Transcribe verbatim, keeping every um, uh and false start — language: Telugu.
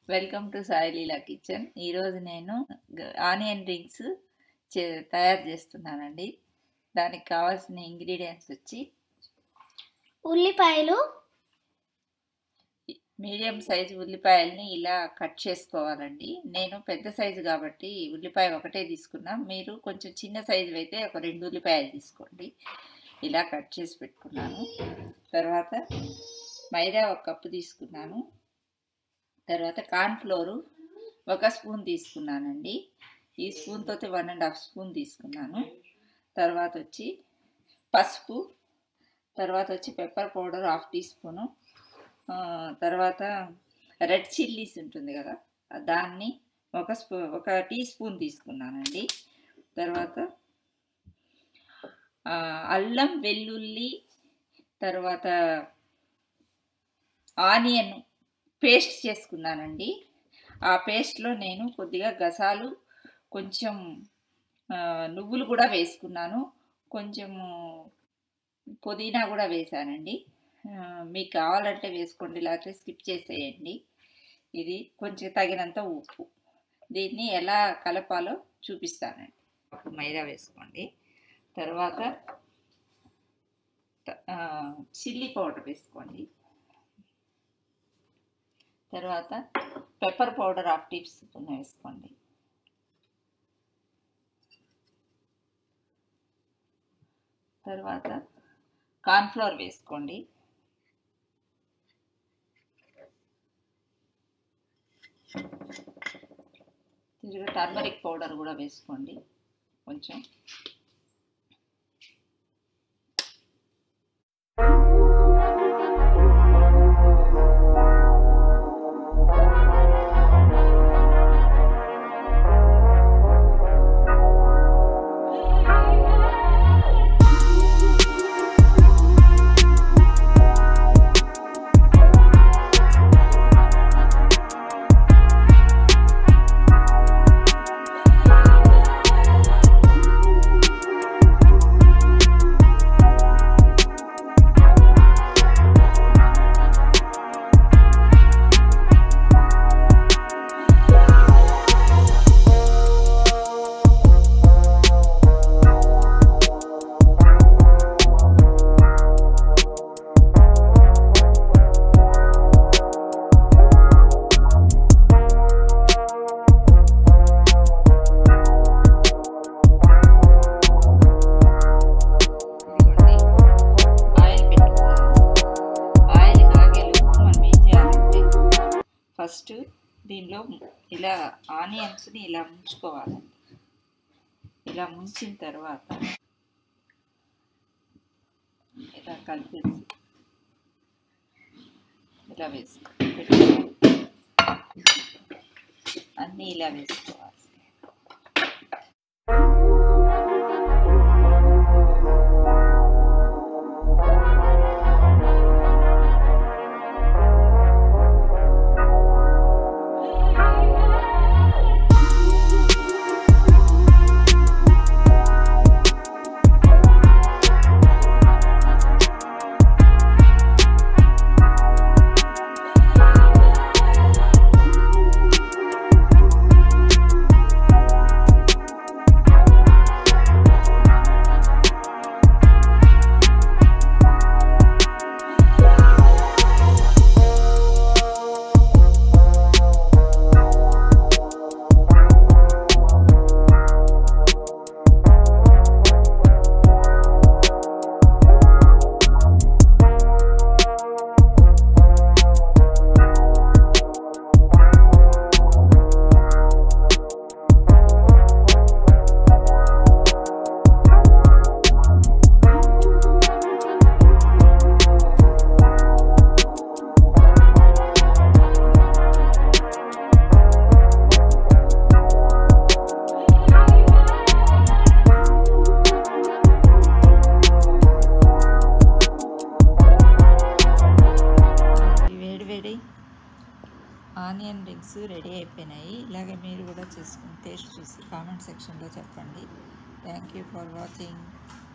Welcome to Sai Leela kitchen. ఈరోజు నేను ఆనియన్ రింగ్స్ చే తయారు చేస్తున్నానండి. దానికి కావాల్సిన ఇంగ్రీడియంట్స్ వచ్చి ఉల్లిపాయలు, మీడియం సైజు ఉల్లిపాయల్ని ఇలా కట్ చేసుకోవాలండి. నేను పెద్ద సైజు కాబట్టి ఉల్లిపాయ ఒకటే తీసుకున్నా. మీరు కొంచెం చిన్న సైజు అయితే ఒక రెండు ఉల్లిపాయలు తీసుకోండి. ఇలా కట్ చేసి పెట్టుకున్నాను. తర్వాత మైదా ఒక కప్పు తీసుకున్నాను. తర్వాత కార్న్ఫ్లోరు ఒక స్పూన్ తీసుకున్నానండి. ఈ స్పూన్తో వన్ అండ్ హాఫ్ స్పూన్ తీసుకున్నాను. తర్వాత వచ్చి పసుపు, తర్వాత వచ్చి pepper powder half teaspoon, తర్వాత రెడ్ చిల్లీస్ ఉంటుంది కదా దాన్ని ఒక స్పూ ఒక టీ స్పూన్ తీసుకున్నానండి. తర్వాత అల్లం వెల్లుల్లి, తర్వాత ఆనియన్ పేస్ట్ చేసుకున్నానండి. ఆ పేస్ట్లో నేను కొద్దిగా గసాలు, కొంచెం నువ్వులు కూడా వేసుకున్నాను, కొంచెము పుదీనా కూడా వేసానండి. మీకు కావాలంటే వేసుకోండి, లేకపోతే స్కిప్ చేసేయండి. ఇది కొంచెం తగినంత ఉప్పు. దీన్ని ఎలా కలపాలో చూపిస్తానండి. అప్పుడు మైదా వేసుకోండి. తర్వాత చిల్లీ పౌడర్ వేసుకోండి. తర్వాత pepper powder half teaspoon వేసుకోండి. తర్వాత కార్న్ఫ్లోర్ వేసుకోండి. తిరిగి టర్మరిక్ పౌడర్ కూడా వేసుకోండి కొంచెం. ఫస్ట్ దీనిలో ఇలా ఆనియన్స్ని ఇలా ముంచుకోవాలండి. ఇలా ముంచిన తర్వాత ఇలా కలిపేసి ఇలా వేసుకో అన్నీ ఇలా వేసుకోవాలి. ఆనియన్ రింగ్స్ రెడీ అయిపోయినాయి. ఇలాగే మీరు కూడా చేసుకుని టేస్ట్ చూసి కామెంట్ సెక్షన్లో చెప్పండి. Thank you for watching.